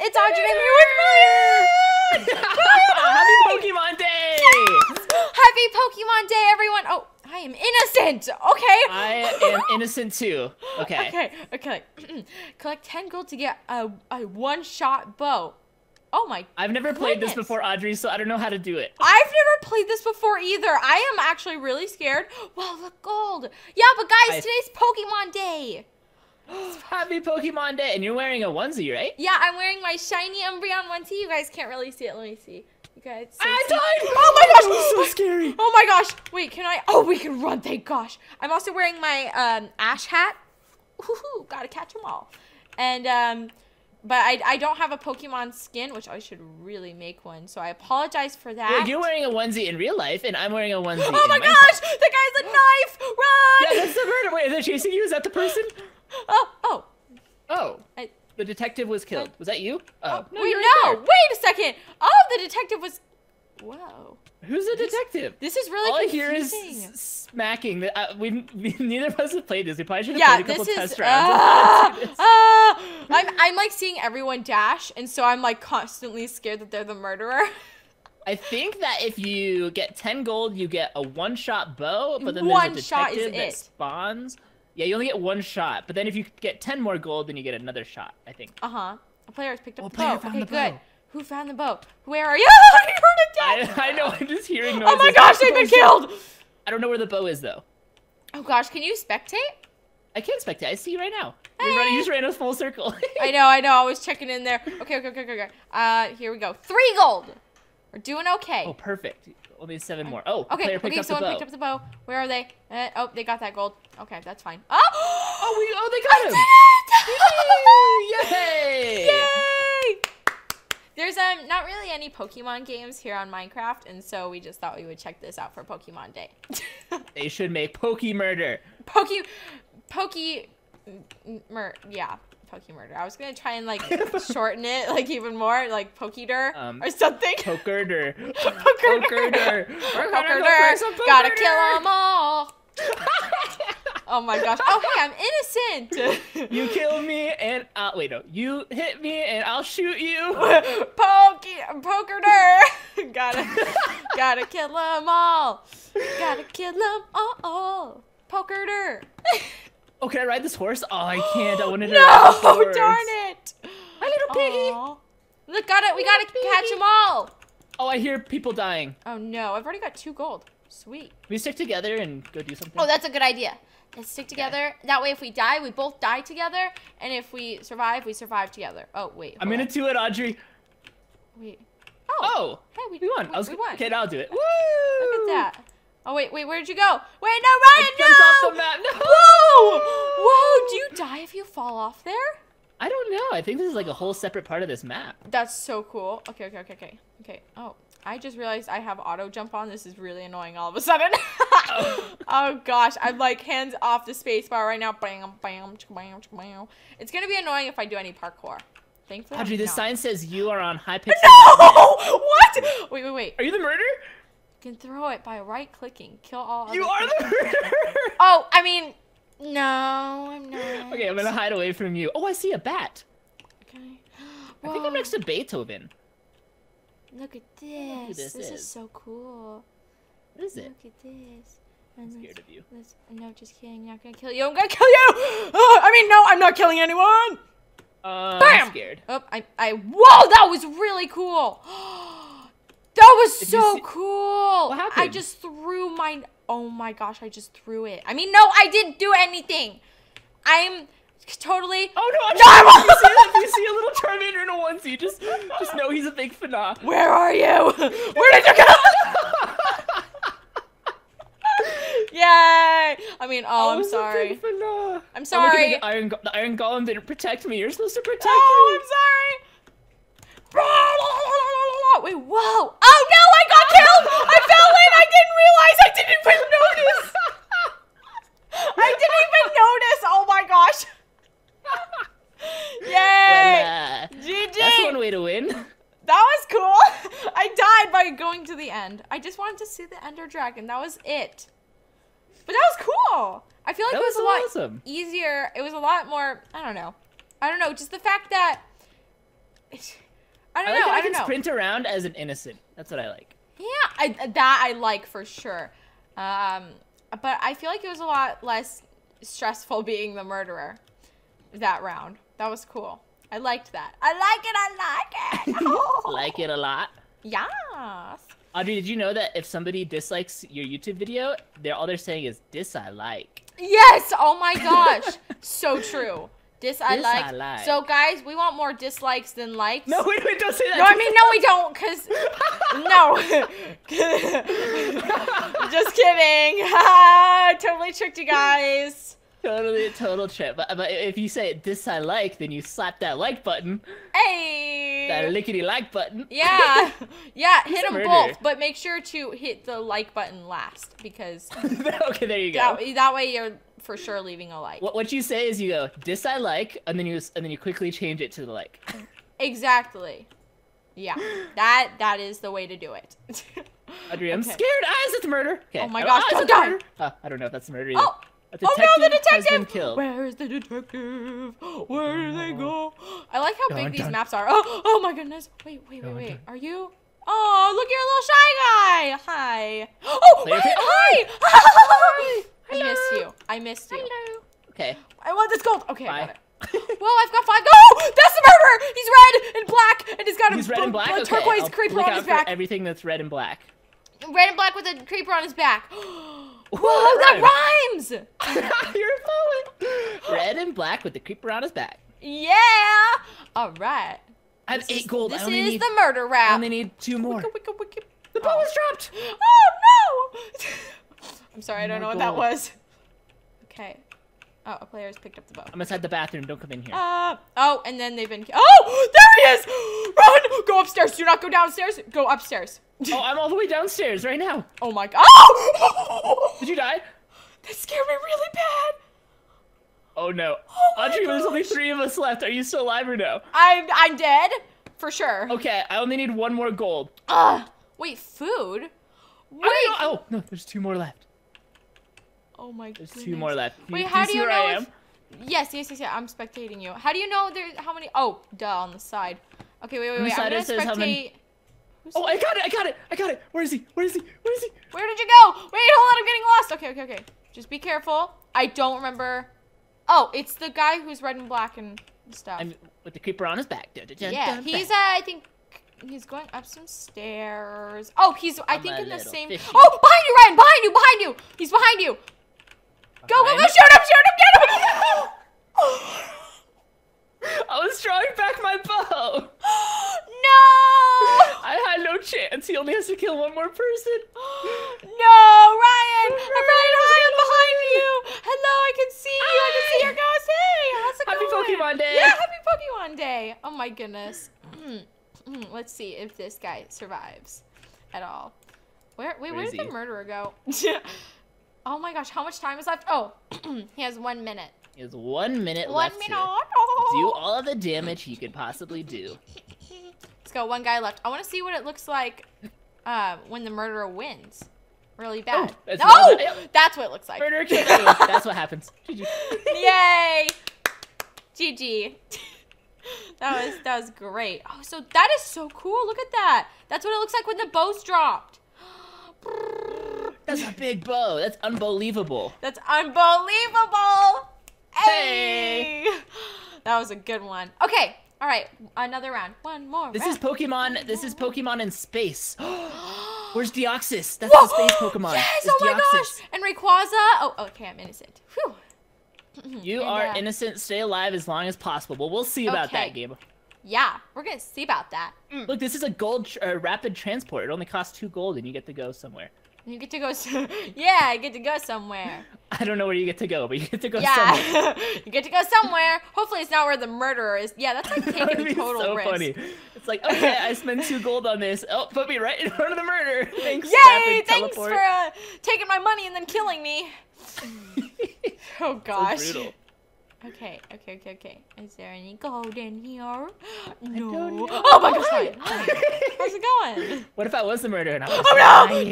It's Audrey. I'm here with Ryan. Happy Pokemon Day! Yes! Happy Pokemon Day, everyone. Oh, I am innocent. Okay. I am innocent too. Okay. Okay. Collect 10 gold to get a one-shot bow. Oh my I've never played this before, Audrey, so I don't know how to do it. I've never played this before either. I am actually really scared. Wow, look, gold. Yeah, but guys, today's Pokemon Day. Happy Pokemon Day. And you're wearing a onesie, right? Yeah, I'm wearing my shiny Umbreon onesie. You guys can't really see it. Let me see. You guys. I died! Oh my gosh! That was so scary. Oh my gosh! Wait, can I? Oh, we can run. Thank gosh. I'm also wearing my Ash hat. Woohoo! Gotta catch them all. And but I don't have a Pokemon skin, which I should really make one. So I apologize for that. Wait, you're wearing a onesie in real life, and I'm wearing a onesie. Oh my gosh! The guy's a knife! Run! Yeah, that's the murder. Wait, is it chasing you? Is that the person? Oh. The detective was killed. Was that you? Oh. No, wait, no! Wait a second! Oh, the detective was... Whoa. Who's the detective? This is really All confusing. I hear is smacking. Neither of us have played this. We probably should have played a couple test rounds. I'm like seeing everyone dash, and so I'm like constantly scared that they're the murderer. I think that if you get 10 gold, you get a one-shot bow, but then one there's a shot detective is that it. spawns. Yeah, you only get one shot, but then if you get 10 more gold, then you get another shot, I think. A player has picked up the player bow. found Okay, the good. bow. Who found the bow? Where are you? I heard it dead. I know, I'm just hearing noises. Oh my gosh, they've been killed! I don't know where the bow is, though. Oh gosh, can you spectate? I can't spectate. I see you right now. Hey. You just ran a full circle. I know. I was checking in there. Okay. Here we go. 3 gold. We're doing okay. Oh, perfect. Only 7 more. Oh, okay. Player picked up Someone the bow. picked up the bow. Where are they? Oh, they got that gold. Okay, that's fine. Oh, they got him. I did it! Yay! Yay! There's not really any Pokemon games here on Minecraft, and so we just thought we would check this out for Pokemon Day. They should make Pokemurder. Yeah, Pokemurder. I was gonna try and like shorten it like even more, like Pokedur or something. Pokerder. Pokerder. Gotta kill them all. Oh my gosh. Oh hey, I'm innocent. You kill me and wait, no. You hit me and I'll shoot you. Pokerder. Gotta kill them all. Gotta kill them all. Pokerder. Oh, can I ride this horse? Oh, I can't. I wanted to no, ride this horse. Darn it. My little piggy. Aww. Look, we gotta catch them all. Oh, I hear people dying. Oh no, I've already got 2 gold. Sweet. We stick together and go do something. Oh, that's a good idea. Let's stick together. That way, if we die, we both die together. And if we survive together. Oh, wait. I'm gonna do it, Audrey. Wait. Oh. Hey, we won. We won. Okay, I'll do it. Woo! Look at that. Oh, wait, where'd you go? Wait, no, Ryan, I jumped off the map. No! Whoa, do you die if you fall off there? I don't know. I think this is like a whole separate part of this map. That's so cool. Okay. Oh, I just realized I have auto jump on. This is really annoying all of a sudden. Oh gosh, I'm like hands off the space bar right now. Bam, bam, bam, bam. It's gonna be annoying if I do any parkour. Thankfully. Audrey, this sign says you are on high pitch. No! What? Wait. Are you the murderer? You can throw it by right-clicking. Kill all. You are the murderer. Oh, I mean, no, I'm not. Okay, I'm gonna hide away from you. Oh, I see a bat. Okay. I think I'm next to Beethoven. Look at this. Who This is. is so cool. What is it? Look at this. I'm scared of you. No, just kidding. I'm not gonna kill you. I'm gonna kill you. I mean, no, I'm not killing anyone. Bam! I'm scared. Oh, whoa, that was really cool. That was so cool. What happened? I just threw mine. Oh my gosh, I just threw it. I mean, no, I didn't do anything. I'm totally. Oh no! No! If you see a little Charmander in a onesie, just know he's a big fana. Where are you? Where did you go? Yay! I mean, I'm sorry. I'm sorry. Oh, the Iron Golem didn't protect me. You're supposed to protect me. I'm sorry. Wait, whoa. Oh no, I got killed. I fell in. I didn't realize. I didn't even notice. I didn't even notice. Oh my gosh. Yay. Well, GG. that's one way to win. That was cool. I died by going to the end. I just wanted to see the Ender Dragon. That was it. But that was cool. I feel like it was a lot easier. It was a lot more, I don't know. Just the fact that I don't I know. I can don't know. sprint around as an innocent. That's what I like. Yeah, that I like for sure. But I feel like it was a lot less stressful being the murderer that round. That was cool. I liked that. I like it. Oh. Like it a lot. Yes. Audrey, did you know that if somebody dislikes your YouTube video, all they're saying is "dislike"? Yes. Oh my gosh. So true. Dislike. So guys, we want more dislikes than likes. No, wait, don't say that. No, I mean, no, we don't, cause no. Just kidding. Totally tricked you guys. Totally a total trip. But if you say dislike, then you slap that like button. Hey. That lickety like button. Yeah. Hit them murder. both, but make sure to hit the like button last because. Okay, there you go. That way you're for sure leaving a like. What you say is you go dislike, and then you quickly change it to the like. Exactly. Yeah. That is the way to do it. Audrey, I'm scared. Is it murder? Okay. Oh my gosh! Is it murder? I don't know if that's murder either. Oh. A detective Oh no, the detective! has been killed. Where is the detective? Where do they go? I like how big these maps are. Oh my goodness. Wait. Are you? Oh, look, you're a little shy guy. Hi. Oh, Ryan, hi. Hi. I missed you. Hello. Okay. I want this gold. Okay, Bye. I got it. Well, I've got 5. Oh, that's the murderer. He's red and black, and he's got He's red and black? a turquoise Okay, creeper on his back. Everything that's red and black. Red and black with a creeper on his back. Whoa, that rhymes. You're a poet. Red and black with the creeper on his back. Yeah. All right. I have 8 gold. This is the murder rap. I only need 2 more. The ball was dropped. Oh no! I'm sorry, I don't know what that was. Okay. Oh, a player's picked up the bow. I'm inside the bathroom. Don't come in here. Oh, and then they've been. Oh, there he is! Run! Go upstairs. Do not go downstairs. Go upstairs. Oh, I'm all the way downstairs right now. Oh my god! Oh! Did you die? That scared me really bad. Oh no. Oh my Audrey, gosh. there's only 3 of us left. Are you still alive or no? I'm dead for sure. Okay, I only need 1 more gold. Wait, food? Wait. Oh no, there's 2 more left. Oh my goodness. There's 2 more left. Wait, how do you know? I am? Yes. I'm spectating you. How do you know there's how many? Oh, duh, on the side. Okay, wait. I'm gonna spectate. Oh, I got it. Where is he? Where did you go? Wait, hold on, I'm getting lost. Okay. Just be careful. I don't remember. Oh, it's the guy who's red and black and stuff. I'm with the creeper on his back. Yeah, he's I think he's going up some stairs. Oh, I think in the same. Fishy. Oh, behind you, Ryan! Behind you! He's behind you. Go! Shoot him! Get him! I was drawing back my bow. No! I had no chance. He only has to kill 1 more person. No, Ryan! Ryan, I'm behind you. Hello, I can see you. I can see your ghost. Hey, how's it going? Happy Pokemon Day. Yeah, happy Pokemon Day. Oh my goodness. Let's see if this guy survives at all. Where did the murderer go? Oh my gosh, how much time is left? Oh, he has 1 minute. He has 1 minute 1 left minute. to do all of the damage he could possibly do. Let's go. 1 guy left. I want to see what it looks like when the murderer wins. Really bad. Oh, that's what it looks like. Murderer killed me. That's what happens. GG. Yay! GG. That was great. Oh, so that is so cool. Look at that. That's what it looks like when the bow's dropped. That's a big bow. That's unbelievable. That's unbelievable. Hey! That was a good one. Okay. All right. Another round. 1 more. This is Pokemon in space. Where's Deoxys? That's the space Pokemon. Yes! Oh my gosh! And Rayquaza. Oh, okay. I'm innocent. Whew. You are innocent. Stay alive as long as possible. Well, we'll see about that, Gabe. Yeah, we're gonna see about that. Look, this is a gold rapid transport. It only costs 2 gold, and you get to go somewhere. You get to go. Yeah, I get to go somewhere. I don't know where you get to go, but you get to go somewhere. You get to go somewhere. Hopefully, it's not where the murderer is. Yeah, that's like taking a total risk. Funny. It's like, okay, I spent 2 gold on this. Oh, put me right in front of the murder. Thanks. Yay! Thanks for taking my money and then killing me. Oh gosh. So brutal. Okay. Is there any gold in here? No. Oh Oh my gosh, Ryan. How's it going? What if I was the murderer and I was lying?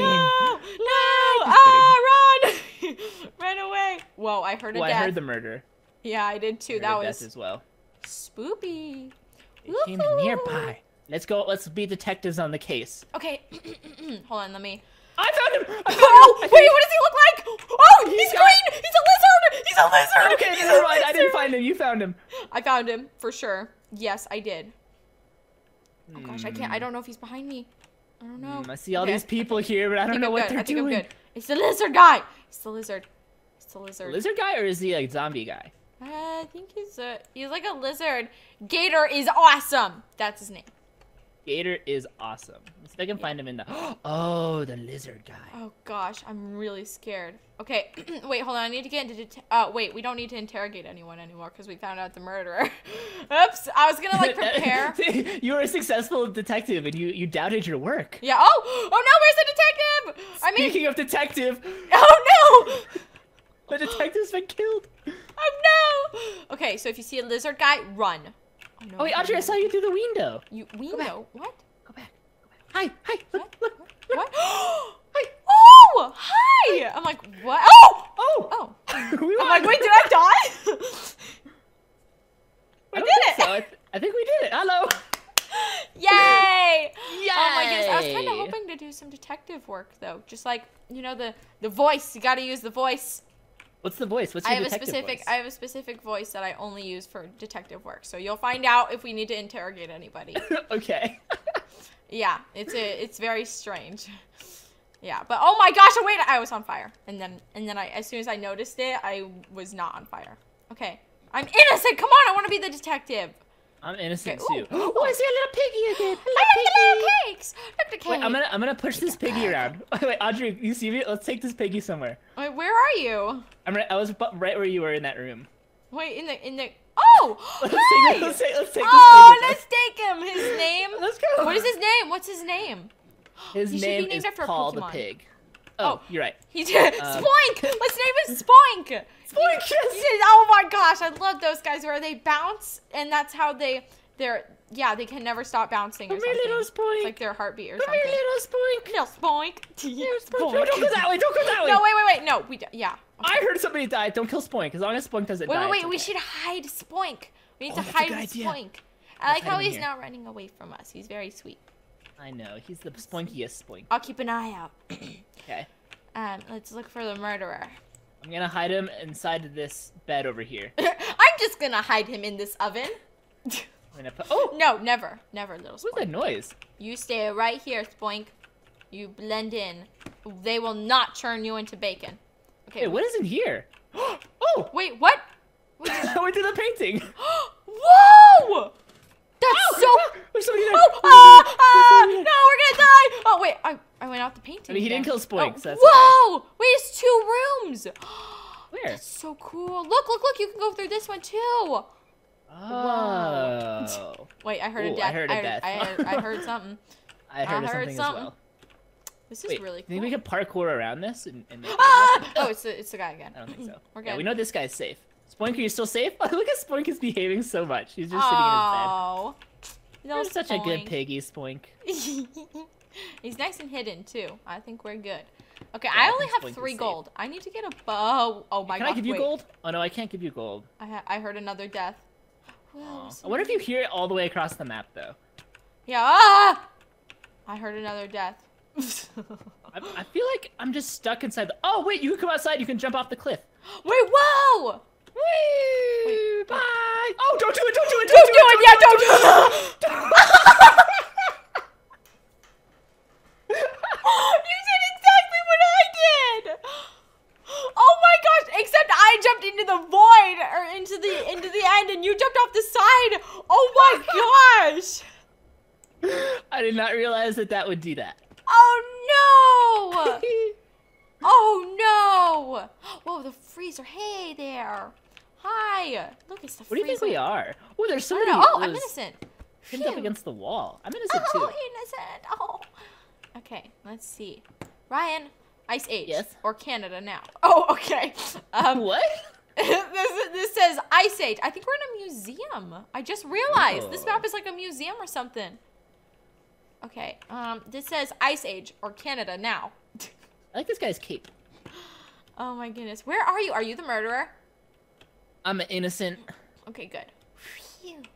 No! Run! Run away. Whoa, I heard a death. I heard the murder. Yeah, I did too. That was as well. Spoopy. It came nearby. Let's go. Let's be detectives on the case. Okay. Hold on, let me. I found him! Oh, wait, what does he look like? Oh, he's green! He's a lizard! He's a lizard! Okay, never mind. I didn't find him. You found him. I found him, for sure. Yes, I did. Oh gosh, I don't know if he's behind me. I don't know. I see all these people here, but I don't know what they're doing. I'm good. It's the lizard guy! It's the lizard. It's the lizard. Lizard guy, or is he like zombie guy? I think he's like a lizard. Gator is awesome! That's his name. Gator is awesome. Let's see if I can find him in the... Oh, the lizard guy. Oh gosh, I'm really scared. Okay, wait, hold on. I need to get into wait, we don't need to interrogate anyone anymore because we found out the murderer. Oops, I was gonna like prepare. You were a successful detective and you doubted your work. Yeah. Oh no, where's the detective? Speaking of detective. Oh no! The detective's been killed. Oh no! Okay, so if you see a lizard guy, run. No, oh wait, Audrey, I saw you through the window. Window? What? Go back. Hi. Look. What? Hi. Oh, hi! I'm like, what? Oh! We I'm like, wait, did I die? I did it! So. I think we did it. Hello! Yay! Yay! Oh my goodness, I was kind of hoping to do some detective work though. Just like, you know, the voice. You gotta use the voice. What's the voice? What's your detective voice? I have a specific voice that I only use for detective work. So you'll find out if we need to interrogate anybody. Okay. Yeah, it's very strange. Yeah, but oh my gosh, wait, I was on fire. And then as soon as I noticed it, I was not on fire. Okay. I'm innocent. Come on, I want to be the detective. I'm innocent okay. too. Oh, I see a little piggy again. I like the little cakes. Look the cake. Wait, I'm gonna push this piggy around. Wait, Audrey, you see me? Let's take this piggy somewhere. Wait, where are you? I was right where you were in that room. Wait, in the. Oh! Let's take this piggy. Oh, let's take him. His name. Let's go. What is his name? What's his name? His name is Paul the pig. Oh, you're right. He's Spoink. Let's name him Spoink. Spoink. Yes. Oh my gosh, I love those guys where they bounce, and that's how they can never stop bouncing or something. Little Spoink. It's like their heartbeat or something. Little Spoink. Little Spoink. Spoink. No, don't go that way. Don't go that way. No, wait. No, yeah. Okay. I heard somebody died. Don't kill Spoink. As long as Spoink doesn't die. Wait. We should hide Spoink. We need to hide Spoink. I like how he's not running away from us. He's very sweet. I know. He's the spunkiest Spoink. I'll keep an eye out. Okay. Let's look for the murderer. I'm gonna hide him inside of this bed over here. I'm just gonna hide him in this oven. Oh! No, never, little Spoink. What's that noise? You stay right here, Spoink. You blend in. They will not turn you into bacon. Okay. Hey, what is in here? Oh! Wait, what? We did the painting. Whoa! That's so. There's somebody there. No, we're gonna die. Oh wait, I went out the painting. I mean, he didn't kill Spoink. So that's whoa! Okay. Wait, it's 2 rooms. Where? That's so cool. Look! You can go through this one too. Oh. Wait, I heard a death. I heard a death. I heard something. I heard something as well. This is really cool. Think we can parkour around this? And oh, it's the guy again. I don't think so. We're good. Yeah, we know this guy's safe. Spoink, are you still safe? Look at Spoink is behaving so much. He's just sitting in his bed. Oh. You're such a good piggy, Spoink. He's nice and hidden too. I think we're good. Okay, yeah, I only have 3 gold. I need to get a bow. Oh my god. Can I give you gold? Oh no, I can't give you gold. I heard another death. I wonder if you hear it all the way across the map though. Yeah. Ah! I heard another death. I feel like I'm just stuck inside the. Oh wait, you can come outside. You can jump off the cliff. Wait, whoa! Wait, bye. Oh, don't do it! Don't do it! Don't do it! Yeah, don't do it! You did exactly what I did. Oh my gosh! Except I jumped into the void or into the end, and you jumped off the side. Oh my gosh! I did not realize that would do that. Oh no! Oh no! Whoa, the freezer. Hey there. Hi. Look, it's the freezer. What do you think we are? Oh, there's so many. Oh, I'm innocent. Pinned up against the wall. I'm innocent too. Oh, innocent. Oh. Okay, let's see. Ryan, Ice Age. Yes. Or Canada now. Oh, okay. What? this says Ice Age. I think we're in a museum. I just realized this map is like a museum or something. Okay. This says Ice Age or Canada now. I like this guy's cape. Oh my goodness. Where are you? Are you the murderer? I'm innocent. Okay, good. Phew.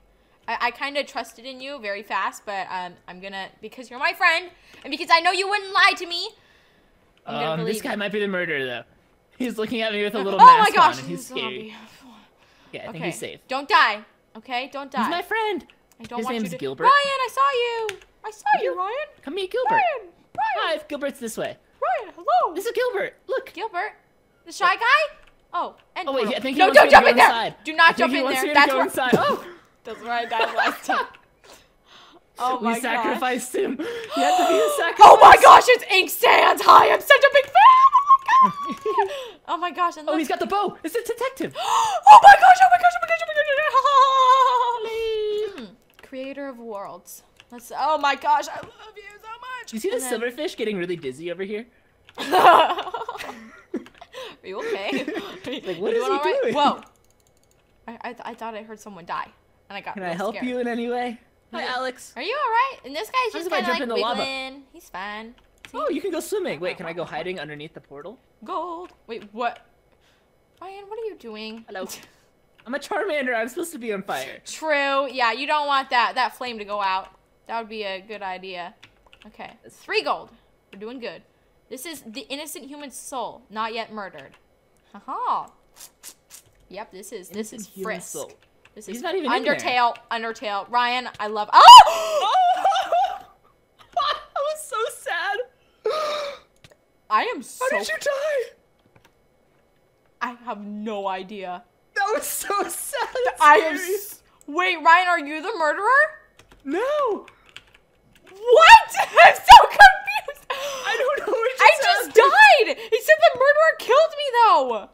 I kind of trusted in you very fast, but I'm gonna, because you're my friend, and because I know you wouldn't lie to me, I'm gonna believe this guy might be the murderer, though. He's looking at me with a little oh my mask gosh, on, and he's scary. Yeah, I think he's safe. Don't die, okay? Don't die. He's my friend. I don't His want name's you to... Gilbert. Ryan, I saw you. I saw you, Ryan. Come meet Gilbert. Ryan. Hi, Gilbert's this way. Ryan, hello. This is Gilbert. Look. Gilbert, the shy guy. Oh, and wait, I think he no, wants don't me to jump go in there. inside. Do not I think jump he in wants there. me to That's go where... inside. Oh. That's where I died last time. Oh my We gosh. sacrificed him. He had to be a sacrifice. Oh my gosh, it's Ink Sands. Hi, I'm such a big fan. Oh my gosh. And Oh, he's got the bow. It's a detective. Oh my gosh, oh my gosh, oh my gosh, oh my gosh. Creator of worlds. Let's, oh my gosh, I love you so much. You see the silverfish getting really dizzy over here? Are you okay? Like, what is he doing? Whoa. I thought I heard someone die. And I got Can really I help scared. you in any way? Hi, Alex. Are you alright? And this guy's just How kind about of like jump in the lava? wiggling. He's fine. See? Oh, you can go swimming. Wait, can I go hiding underneath the portal? Gold. Wait, what? Ryan, what are you doing? Hello. I'm a Charmander. I'm supposed to be on fire. True. Yeah, you don't want that flame to go out. That would be a good idea. Okay. 3 gold. We're doing good. This is the innocent human soul, not yet murdered. Haha. This is Human Frisk. soul. This He's is not even in there. Undertale. Ryan, I love. Oh! That was so sad. I am so. How did you die? I have no idea. That was so sad. I am. Wait, Ryan, are you the murderer? No. What? I'm so confused. I don't know what I just died. He said the murderer killed me, though.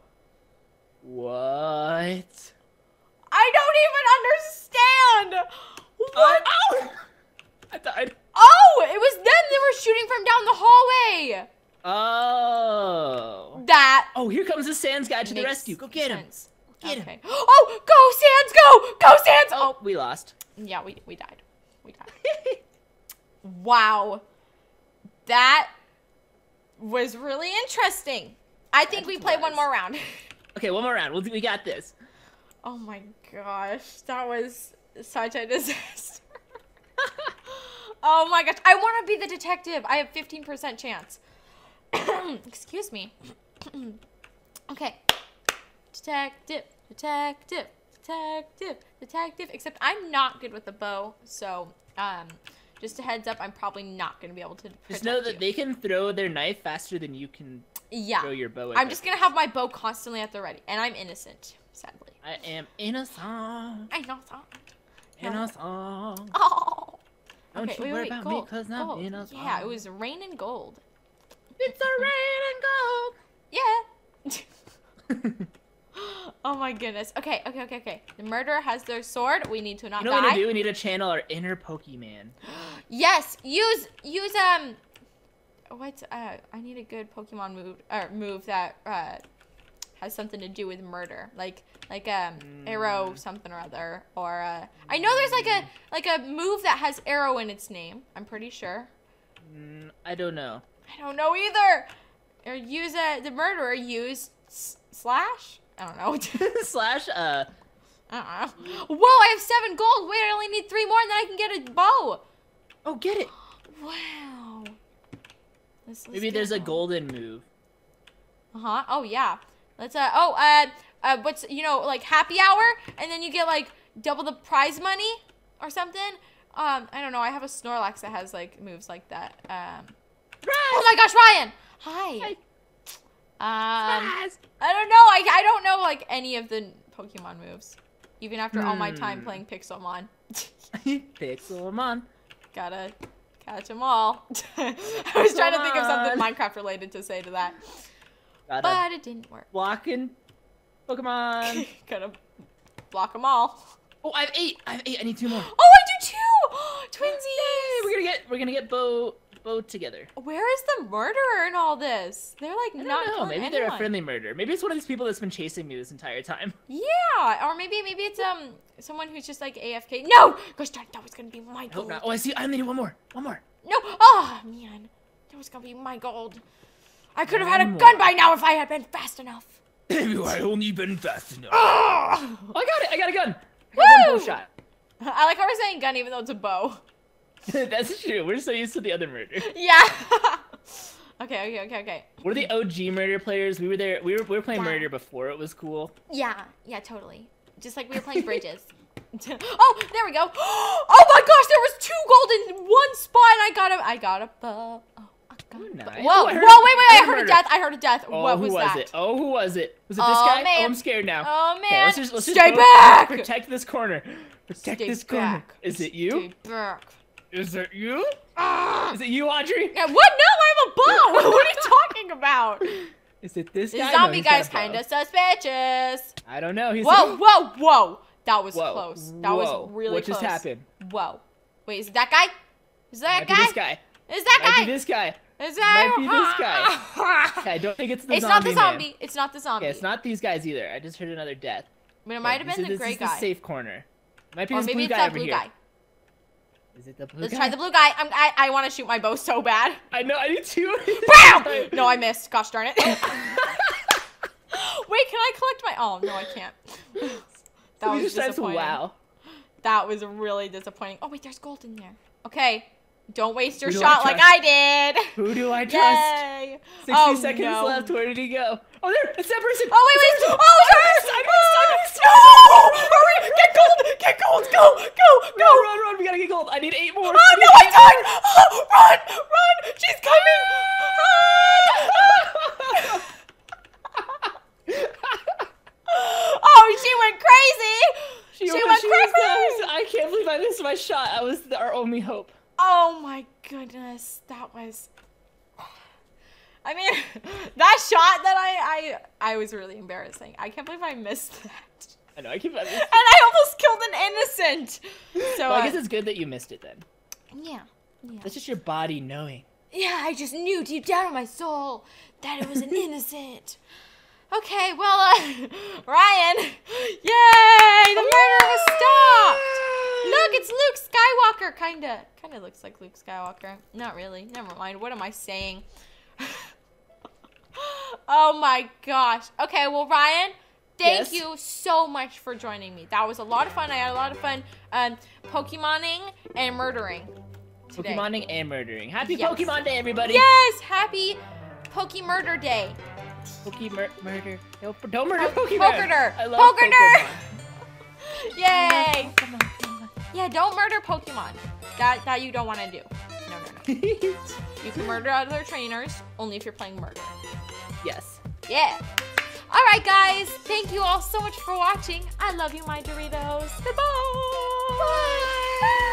What? I don't even understand. What? Ow! I died. Oh, it was them. They were shooting from down the hallway. Oh. That. Oh, here comes the Sans guy to the makes rescue. Go get him. sense. Get Okay. him. Oh, go Sans, go! Go Sans! Oh, we lost. Yeah, we died. We died. Wow. That was really interesting. I think we play one more round. Okay, one more round. We got this. Oh my gosh, that was such a disaster. Oh my gosh, I want to be the detective. I have 15% chance. Excuse me. Okay. Detective, detective, detective, detective. Except I'm not good with the bow, so just a heads up, I'm probably not going to be able to protect Just know that you. they can throw their knife faster than you can throw your bow at I'm just going to have my bow constantly at the ready, and I'm innocent, sadly. I am innocent. I know that. Innocent. Oh. Don't Okay, you worry wait, about gold, me, cause I'm gold. innocent. Yeah, it was rain and gold. It's a rain Yeah. Oh my goodness. Okay. The murderer has their sword. We need to not You know what we die. need to do? We need to channel our inner Pokemon. Yes. Use what's I need a good Pokemon move that has something to do with murder. Like arrow something or other, or I know there's like a move that has arrow in its name. I'm pretty sure. I don't know. I don't know either. Or use the murderer use slash. I don't know. Slash Whoa! I have 7 gold. Wait, I only need 3 more, and then I can get a bow. Oh, get it. Wow. Let's Maybe get there's a bow. golden move. Oh yeah. Let's what's like happy hour, and then you get like double the prize money or something. I don't know. I have a Snorlax that has like moves like that. Oh my gosh, Ryan! Hi. I don't know. I don't know like any of the Pokemon moves, even after all my time playing Pixelmon. Pixelmon. Gotta catch them all. I was trying to think of something Minecraft related to say to that, but it didn't work. Blocking Pokemon. Gotta block them all. Oh, I have 8. I need 2 more. Oh, I do too. Twinsies. We're gonna get Bo together. Where is the murderer in all this? They're like I don't not know. killing Maybe anyone. they're a friendly murderer. Maybe it's one of these people that's been chasing me this entire time. Yeah, or maybe it's someone who's just like AFK. No, gosh darn, that was gonna be my Hope gold. not. Oh, I see. I need one more. One more. No, oh man, that was gonna be my gold. I could have had a One gun more. by now if I had been fast enough. If I only been fast enough. Oh, Oh, I got it. I got a gun. I got Woo! one bow shot. I like how we're saying gun even though it's a bow. That's true. We're so used to the other murder. Yeah. Okay. We're the OG murder players. We were there. We were playing murder before it was cool. Yeah, totally. Just like we were playing Bridges. Oh, there we go. Oh my gosh, there was 2 gold in one spot, and I got a bow. Oh, I got a bow. Nice. Whoa, wait! I heard a death. Oh, What was that? Oh, who was it? Was it this guy? Man. Oh, I'm scared now. Oh man! Okay, let's Stay just back! Protect this corner. Protect this corner. Is it you? Stay back. Is it you? Is it you, Audrey? Yeah, what? No, I have a bow. What are you talking about? Is it this guy? This zombie guy's kind of suspicious. I don't know. He's Whoa! That was close. That was really what close. What just happened? Whoa. Wait, is it that guy? Is that guy? This guy. Is that guy? Might be this guy. Is that? Might be this guy. Okay, I don't think it's the zombie. It's not the zombie. Man. It's not the zombie. Okay, it's not these guys either. I just heard another death. But it might have been the gray guy. This is the safe corner. It might be or this maybe blue it's guy that blue guy. Is it the blue Let's guy? try the blue guy. I want to shoot my bow so bad. I know. I do too. Bam! No, I missed. Gosh darn it. Wait, can I collect my? Oh no, I can't. That was disappointing. Wow. That was really disappointing. Oh wait, there's gold in there. Okay, don't waste your Who do shot like I did. Who do I trust? Yay! 60 seconds left. Where did he go? Oh, there! It's that person! Oh wait! Oh, I missed! No! Hurry! Get gold! Go! Run! We gotta get gold. I need 8 more. Oh no! I died! Oh, run! She's coming! Oh, she went crazy! She went crazy! I can't believe I missed my shot. That was our only hope. Oh my goodness, that was. I mean, that shot that I was really embarrassing. I can't believe I missed that. I know, I keep. And I almost killed an innocent. So well, I guess it's good that you missed it then. Yeah. That's just your body knowing. Yeah, I just knew deep down in my soul that it was an innocent. Okay, well, Ryan, yay! The murder was stopped. Look, it's Luke Skywalker, kinda looks like Luke Skywalker. Not really. Never mind. What am I saying? Oh my gosh. Okay, well, Ryan, thank you so much for joining me. That was a lot of fun. I had a lot of fun Pokemoning and murdering today. Pokemoning and murdering. Happy Pokemon Day, everybody. Yes, happy Pokemurder Day. Murder. No, don't murder Pokemon. Pokerder. I love Pokemon. Yay. Come on. Yeah, don't murder Pokemon. That you don't want to do. No. You can murder other trainers only if you're playing murder. Yes. Yeah. All right, guys. Thank you all so much for watching. I love you, my Doritos. Goodbye. Bye.